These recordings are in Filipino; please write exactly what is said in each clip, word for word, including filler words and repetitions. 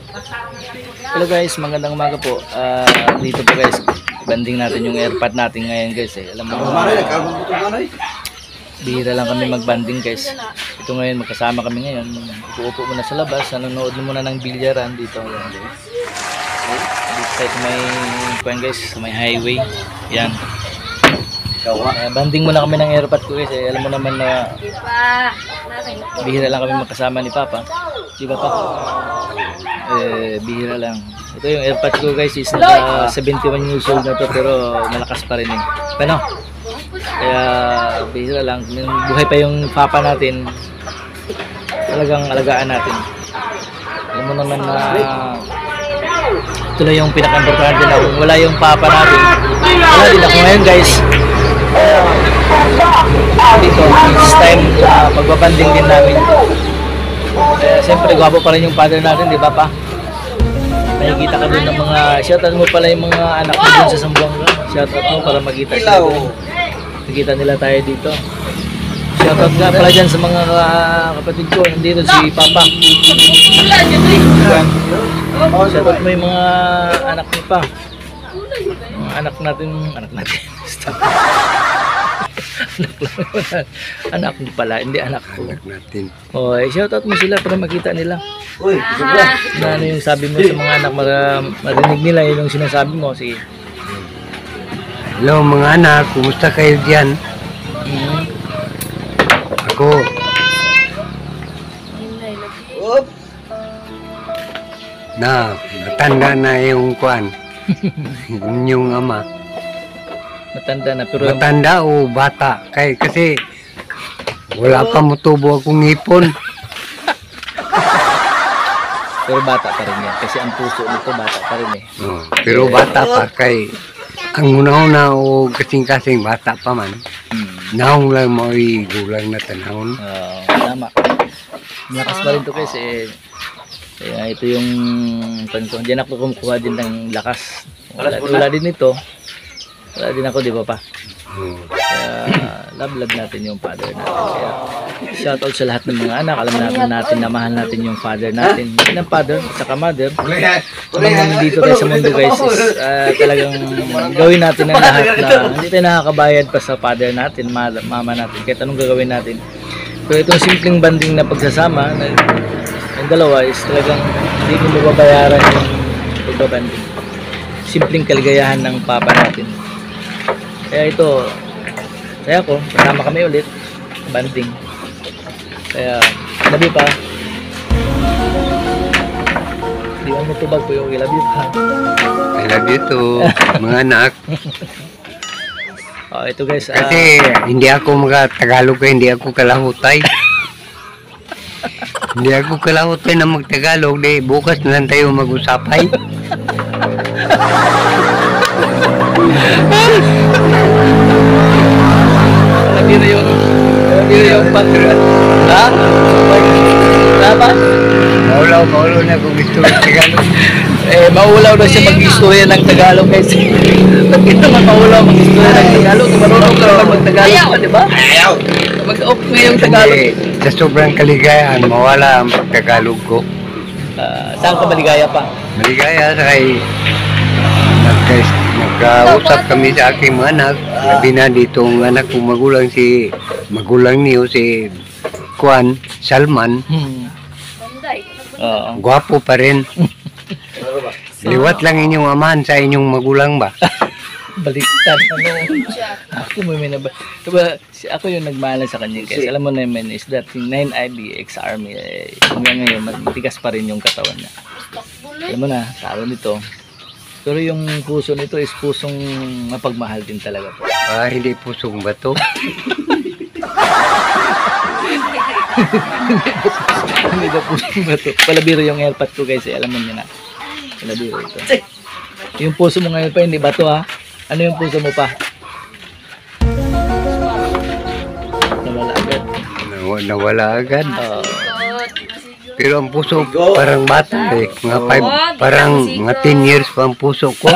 Hello guys, magandang umaga po. Uh, dito po guys, banding natin yung airpod natin ngayon guys eh. Alam mo, uh, bihira lang kami magbanding guys. Ito ngayon, magkasama kami ngayon. Upo-upo muna sa labas, nanonood muna ng bilyaran dito. Ayan, guys. Dito tayo sa may, guys, sa may highway. Yan. Uh, banding muna kami ng airpod ko guys eh. Alam mo naman na bihira lang kami magkasama ni Papa. Di ba pa? Eh, bihira lang. Ito yung airpod ko guys, is naka seventy-one years old na to, pero malakas pa rin eh. Pero kaya bihira lang. Buhay pa yung Papa natin, talagang alagaan natin. Alam mo naman na ito lang yung pinaka-importante na kung wala yung Papa natin, wala din ako ngayon guys. Uh, dito, this time uh, pagbabanding din namin. Eh, siyempre gwapo pa rin yung father natin, di ba pa? Nakikita ka dun ng mga, shoutout mo pala yung mga anak mo dun sa Zamboanga. Shoutout mo para magkita sila dun. Makita nila tayo dito. Shoutout nga pala dyan sa mga kapatid ko. Nandito si Papa. Shoutout mo yung mga anak mo pa. Mga anak natin, anak natin. Anak lang. Anak mo pala, hindi anak ko. Anak natin. Oh, eh, shoutout mo sila para makita nila. Uy, ah. Na ano yung sabi mo sa mga anak, marinig nila yun yung sinasabi mo. Sige. Hello mga anak, kumusta kayo dyan? Hmm. Ako. Na, matanda na yung kuan. Yung ama. Matanda na pero matanda o bata kay kasi wala pa mutubo akong ngipon. Pero bata pa rin yan kasi ang puso nito bata pa rin eh. Oh, pero bata pa kay ang una-una o kasing-kasing bata pa man. Hmm. Naong lang mo gulang na tanahon. Uh, tama. Malakas pa rin to kasi kaya ito yung panto. Diyan ako kumukuha din ng lakas. Wala, wala din ito. Wala din ako, di ba pa? Kaya love love natin yung father natin. Kaya shout out sa lahat ng mga anak. Alam natin natin na mahal natin yung father natin. Hindi ng father, saka mother. Kung dito tayo sa mundo guys, is uh, talagang gawin natin ang lahat na hindi tayo nakakabayad pa sa father natin, mama natin. Kahit anong gagawin natin. Pero itong simpleng banding na pagsasama, na, yung dalawa is talagang hindi ko mababayaran yung pagbabanding. Simpleng kaligayahan ng papa natin. Kaya ito, saya ko, kasama kami ulit, banding. Kaya, labi pa. Di mo tubag po yung ilabi pa. I love you too, mga anak. Oh, ito guys. Kasi uh, hindi ako mga Tagalog, hindi ako kalahutay. Hindi ako kalahutay na mag-Tagalog, di bukas na lang tayo mag-usapay. Nabira yung nabira yung patron. Ha? Dapat? Maulaw, maulaw na kung gusto ng Tagalog. Eh, maulaw na siya mag-istorya ng Tagalog guys. Bakit naman maulaw mag-istorya ng Tagalog? Marunong ka naman mag-Tagalog pa, di ba? Ayaw! Mag-off nga yung Tagalog. Hindi, sa sobrang kaligayahan, mawala ang pagtagalog ko. Uh, saan ka maligaya pa? Maligaya sa kay nagkausap kami sa aking mga anak. Sabi na dito ang anak kong magulang si magulang niyo si Juan Salman. Hmm. Uh, Gwapo pa rin. Liwat lang inyong amahan sa inyong magulang ba? Baliktad. Ano? Ako mo may naba. Diba, ako yung nagmahal sa kanya guys. Alam mo naman is that nine I B ex-army eh, hanggang ngayon matigas pa rin yung katawan niya. Alam mo na, tao nito. Pero yung puso nito is pusong mapagmahal din talaga po. Ah, hindi pusong bato. Hindi daw pusong bato. Palabiro yung airpod ko guys eh. Alam mo niya na. Palabiro ito. Yung puso mo ngayon pa hindi bato ha. Ano yung puso mo pa? Nawala agad. Nawala, nawala agad. Uh, Pero ang puso parang bata eh. Mga five, parang mga ten years pa ang puso ko.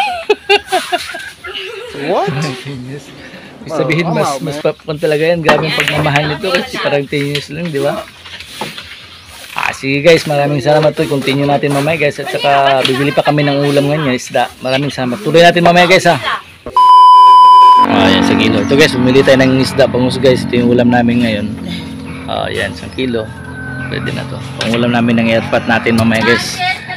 What? Sabihin mas mas papakon talaga yan. Grabe ang pagmamahal nito kasi parang ten years lang, di ba? Ah, Sige guys, maraming salamat to. Continue natin mamaya guys. At saka bibili pa kami ng ulam ngayon, isda. Maraming salamat. Tuloy natin mamaya guys ha. Ah, yan, isang kilo. Ito guys, bumili tayo ng isda. Pangus guys, ito yung ulam namin ngayon. Ah, yan, isang kilo. Pwede na to. Pangulam namin ng airpot natin mamaya guys.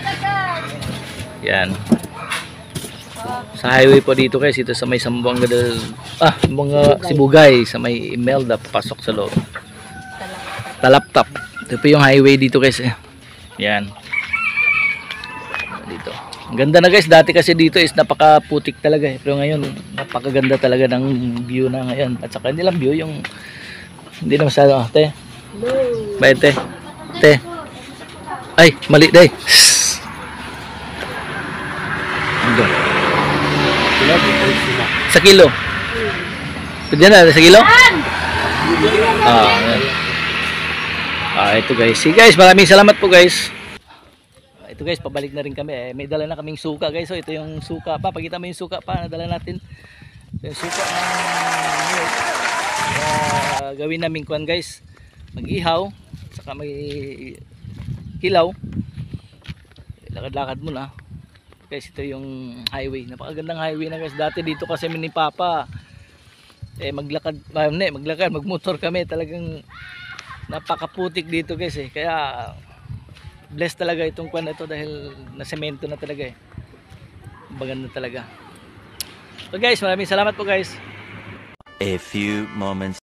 Yan. Sa highway po dito guys, ito sa may Sambuanga del ah, Sambuanga Sibugay, sa may Imelda, papasok sa loob. Talaptap. Ito po yung highway dito guys eh. Yan. Dito. Ang ganda na guys, dati kasi dito is napakaputik talaga eh. Pero ngayon, napakaganda talaga ng view na ngayon. At saka hindi lang view, yung hindi na masyado. Ah, te. Bye te. Te. Ay, mali day. Sa kilo. Pwede na, sa kilo? Ah, yan. Ah, ito guys. See guys, maraming salamat po guys. Ah, ito guys, pabalik na rin kami eh. May dala na kaming suka guys. So ito yung suka pa. Pakita mo yung suka pa. Nadala natin. Ito yung suka ng uh, gawin namin kuan guys. Mag-ihaw. Saka may hilaw. Lakad-lakad muna. Guys, ito yung highway. Napakagandang highway na guys. Dati dito kasi ni Papa eh maglakad, ah, ne, maglakad, magmotor kami. Talagang napakaputik dito guys eh. Kaya blessed talaga itong kwan na ito dahil nasemento na talaga eh. Maganda talaga. So guys, maraming salamat po guys. A few moments